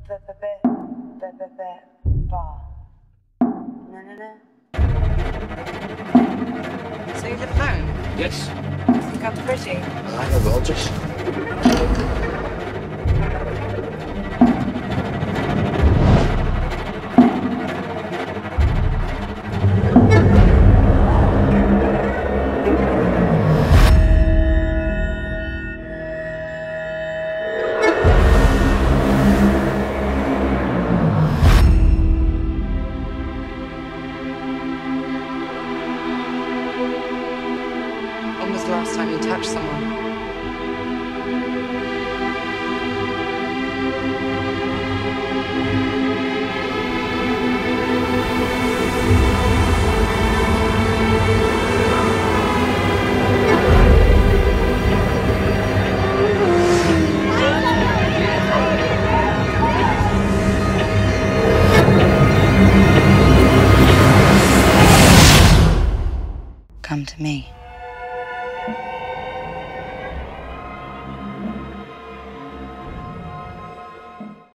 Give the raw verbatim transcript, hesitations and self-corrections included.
the the bit the the bit bar. No no no. So you live alone? Yes. You think I'm pretty? I know gorgeous. When was the last time you touched someone? Come to me.